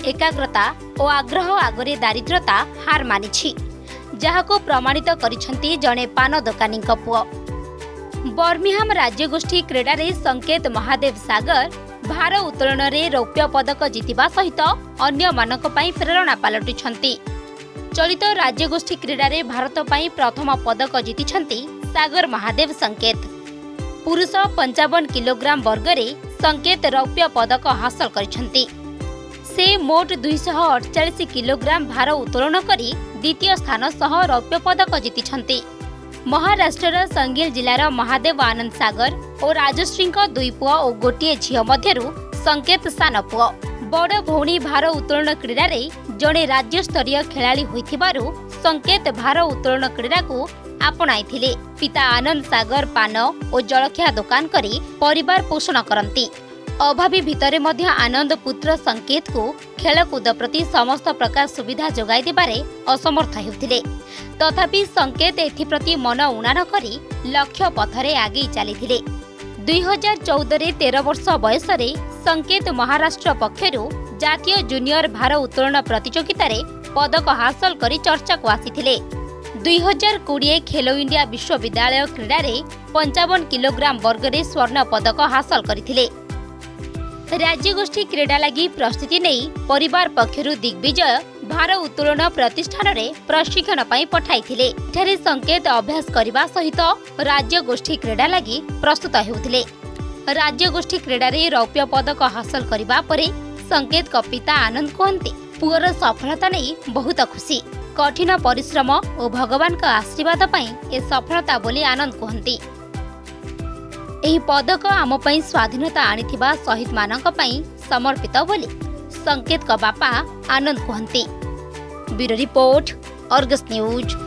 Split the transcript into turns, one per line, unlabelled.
एकाग्रता और आग्रह आगरे दारिद्रता हार मानिछि, जहाको प्रमाणित करिसंती जणे पान दोकानी पुओ। बर्मिंहाम राज्यगोष्ठी क्रीडा रे संकेत महादेव सागर भार उत्तोलन रे रौप्य पदक जितिबा सहित अन्य मानक पई प्रेरणा पालटिछंती। चलित राज्यगोष्ठी क्रीडा रे भारत पई प्रथम पदक जितिछंती सागर महादेव संकेत। पुरुष 55 किलोग्राम वर्ग रे संकेत रौप्य पदक हासिल करिछंती। से मोट 248 किलोग्राम भार उत्तोलन करी द्वितीय स्थान सह रौप्य पदक जितिछंती। महाराष्ट्र संगिल जिलार महादेव आनंद सागर और राजश्री दुई पुओ और गोटे झील मध्यरु संकेत सान पुओ। बड़ भौणी भार उत्तोलन क्रीडा रे जड़े राज्य स्तरीय खेलाड़ी होइथिबारु संकेत भार उत्तोलन क्रीडा को आपणाइथिले। पिता आनंद सागर पान और जलखिया दुकान करी परिवार पोषण करती। अभावी भितरे मध्य आनंद पुत्र संकेत को खेलकूद प्रति समस्त प्रकार सुविधा जोगाई देबारे असमर्थ हेउथिले। तथापि संकेत एथिप्रति मन उणा न करी लक्ष्य पथरे आगे चलीथिले। 2014 रे 13 वर्ष बयस रे संकेत महाराष्ट्र पक्षरु जातीय जूनियर भार उत्तोलन प्रतियोगिता रे पदक हासिल करी चर्चा को आसीथिले। 2020 खेलो इंडिया विश्वविद्यालय क्रीडा रे 55 किलोग्राम वर्ग रे स्वर्ण पदक हासिल करथिले। राज्यगोष्ठी क्रीडा लगी प्रस्तुति नहीं परिवार पक्षरु दिग्विजय भार उत्तोलन प्रतिष्ठान रे प्रशिक्षण पई पठाइथिले। एठारे संकेत अभ्यास करिबा सहित राज्यगोष्ठी क्रीडा लगी प्रस्तुत हेउथिले। राज्यगोष्ठी क्रीडा रे रौप्य पदक हासिल करिबा परे संकेत को पिता आनंद कहते पुअर सफलता नहीं बहुत खुशी। कठिन परिश्रम और भगवान का आशीर्वाद पई ए सफलता बोली आनंद कहते। एही पदक आम पई स्वाधीनता आनिथिबा शहीद मानक पई समर्पित बोली संकेत का बापा आनंद कहते। Bureau report, Argus news.